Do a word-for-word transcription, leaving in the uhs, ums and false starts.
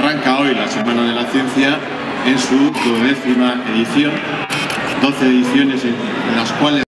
Arranca hoy la Semana de la Ciencia en su duodécima edición, doce ediciones en las cuales